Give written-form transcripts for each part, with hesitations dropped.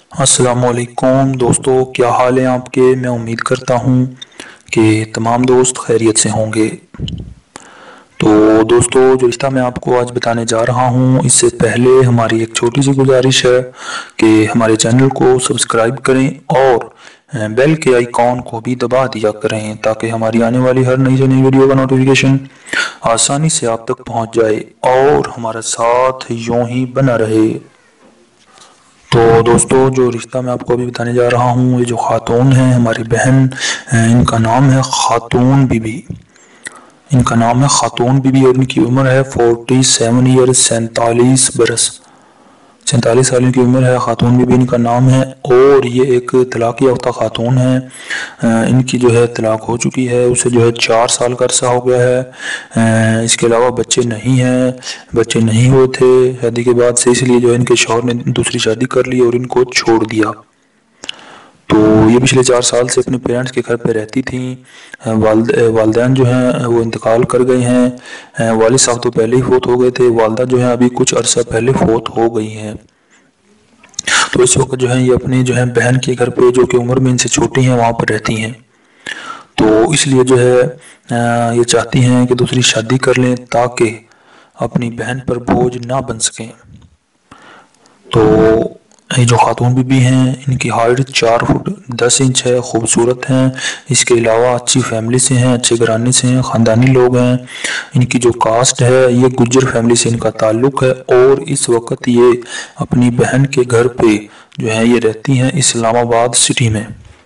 السلام علیکم دوستو، کیا حال ہیں آپ کے؟ میں امید کرتا ہوں کہ تمام دوست خیریت سے ہوں گے۔ تو دوستو، جو رشتہ میں آپ کو آج بتانے جا رہا ہوں، اس سے پہلے ہماری ایک چھوٹی سی گزارش ہے کہ ہمارے چینل کو سبسکرائب کریں اور بیل کے آئیکن کو بھی دبا دیا کریں تاکہ ہماری آنے والی ہر نئی سے نئی ویڈیو کا نوٹیفیکیشن آسانی سے آپ تک پہنچ جائے اور ہمارا ساتھ یوں ہی بنا رہے۔ تو دوستو، جو رشتہ میں آپ کو ابھی بتانے جا رہا ہوں، یہ جو خاتون ہیں ہماری بہن، ان کا نام ہے خاتون بی بی۔ ان کا نام ہے خاتون بی بی اور ان کی عمر ہے 47 ایئر، 47 برس، 47 سال کی عمر ہے۔ خاتون بی بی ان کا نام ہے اور یہ ایک طلاق یافتہ خاتون ہے۔ ان کی جو ہے طلاق ہو چکی ہے، اسے جو ہے 4 سال کا عرصہ ہو گیا ہے۔ اس کے علاوہ بچے نہیں ہیں، بچے نہیں ہوئے تھے شادی کے بعد سے، اس لیے جو ہے ان کے شوہر نے دوسری شادی کر لی اور ان کو چھوڑ دیا۔ تو یہ پچھلے 4 سال سے اپنے پیرنٹس کے گھر پہ رہتی تھیں۔ والدین جو ہیں وہ انتقال کر گئے ہیں۔ والد صاحب تو پہلے ہی فوت ہو گئے تھے، والدہ جو ہیں ابھی کچھ عرصہ پہلے فوت ہو گئی ہیں۔ تو اس وقت جو ہے یہ اپنی جو ہے بہن کے گھر پہ، جو کہ عمر میں ان سے چھوٹی ہیں، وہاں پر رہتی ہیں۔ تو اس لیے جو ہے یہ چاہتی ہیں کہ دوسری شادی کر لیں تاکہ اپنی بہن پر بوجھ نہ بن سکیں۔ تو یہ جو خاتون بی بی ہیں، ان کی ہائٹ 4 فٹ 10 انچ ہے، خوبصورت ہیں۔ اس کے علاوہ اچھی فیملی سے ہیں، اچھے گھرانے سے ہیں، خاندانی لوگ ہیں۔ ان کی جو کاسٹ ہے یہ گجر فیملی سے ان کا تعلق ہے اور اس وقت یہ اپنی بہن کے گھر پہ جو ہے یہ رہتی ہیں اسلام آباد سٹی میں۔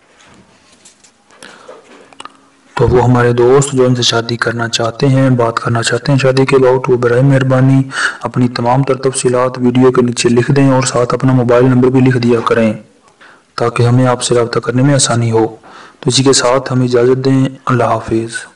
تو وہ ہمارے دوست جو ان سے شادی کرنا چاہتے ہیں، بات کرنا چاہتے ہیں شادی کے بعد، وہ برائے مہربانی اپنی تمام تر تفصیلات ویڈیو کے نیچے لکھ دیں اور ساتھ اپنا موبائل نمبر بھی لکھ دیا کریں تاکہ ہمیں آپ سے رابطہ کرنے میں آسانی ہو۔ تو اسی کے ساتھ ہمیں اجازت دیں، اللہ حافظ۔